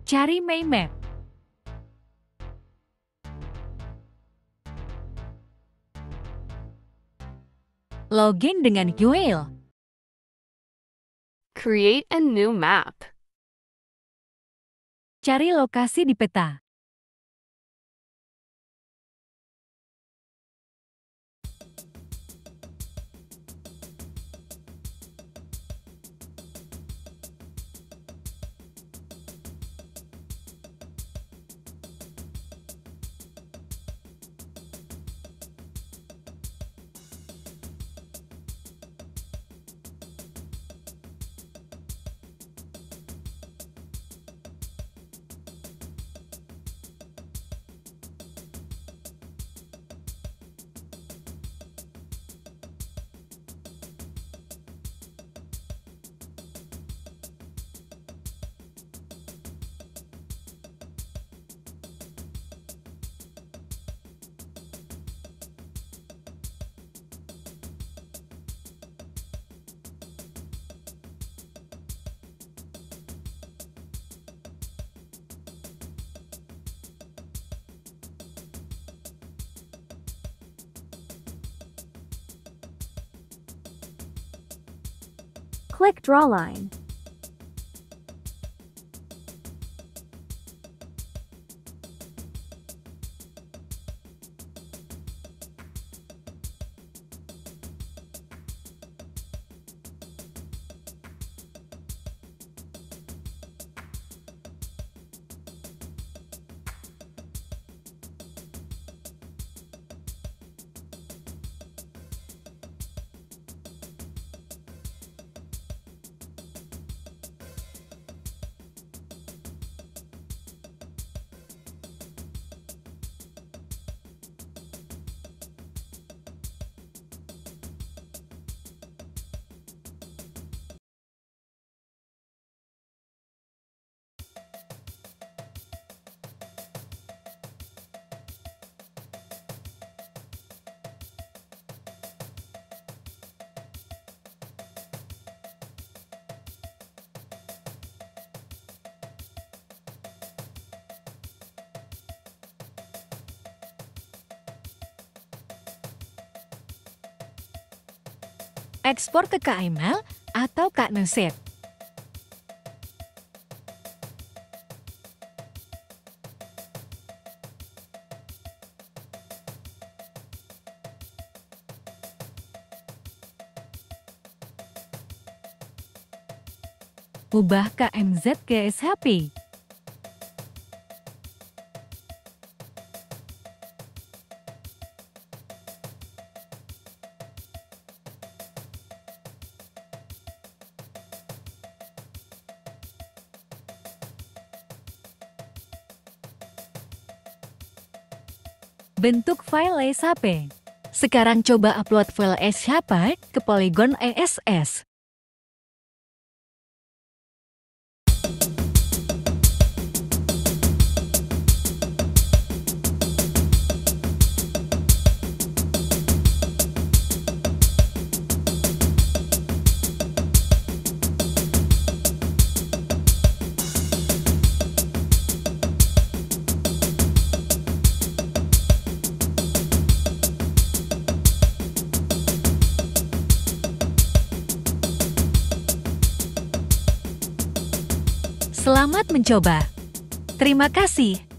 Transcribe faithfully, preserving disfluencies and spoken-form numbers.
Cari Maymap. Login dengan Gmail. Create a new map. Cari lokasi di peta. Click draw line. Ekspor ke K M L atau K N Z. Ubah K M Z ke S H P. Bentuk file S H P. Sekarang coba upload file S H P ke Polygon E S S. Selamat mencoba. Terima kasih.